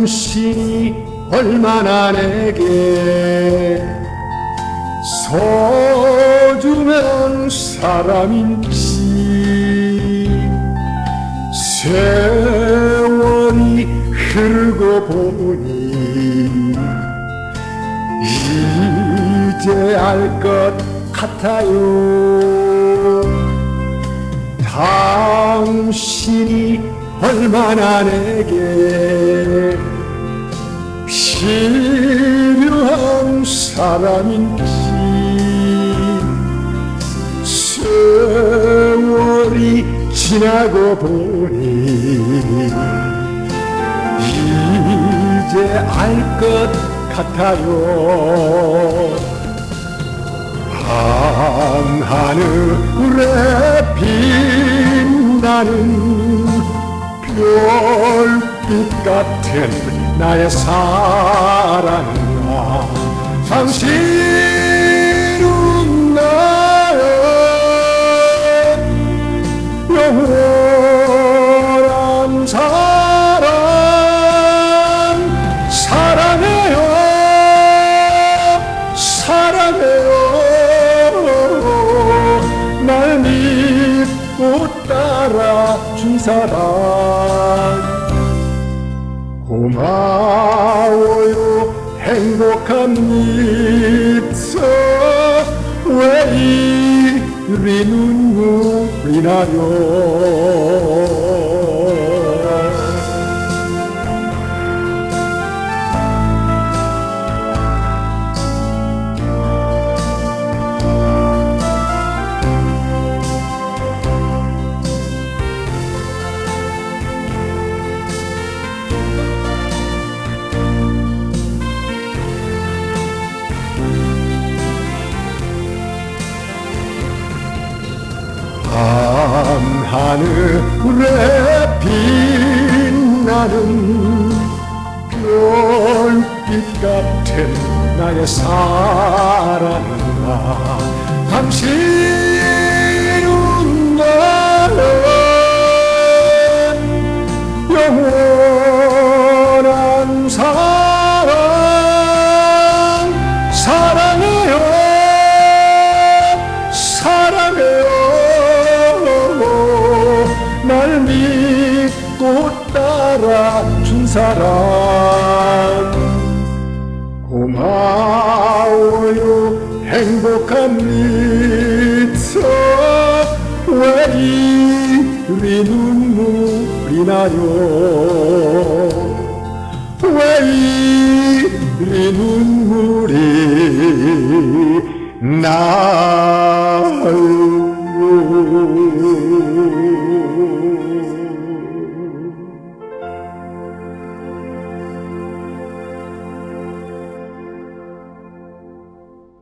당신이 얼마나 내게 소중한 사람인지 세월이 흐르고 보니 이제 알 것 같아요. 당신이 얼마나 내게 필요한 사람인지 세월이 지나고 보니 이제 알 것 같아요. 밤하늘에 빛나는 별빛 같은 나의 사랑아, 당신은 나의 영원한 사랑. 사랑해요, 사랑해요. 날 믿고 따라준 사랑. 고마워요, 행복합니다. 왜 이리 눈물이 나요. 밤하늘에 빛나는 별빛 같은 나의 사랑아, 당신은 나의 영원한 사랑. 사랑해요, 사랑해요. 날 믿고 따라준 사랑. 고마워요, 행복합니다. 왜 이리 눈물이 나요. 왜 이리 눈물이 나요.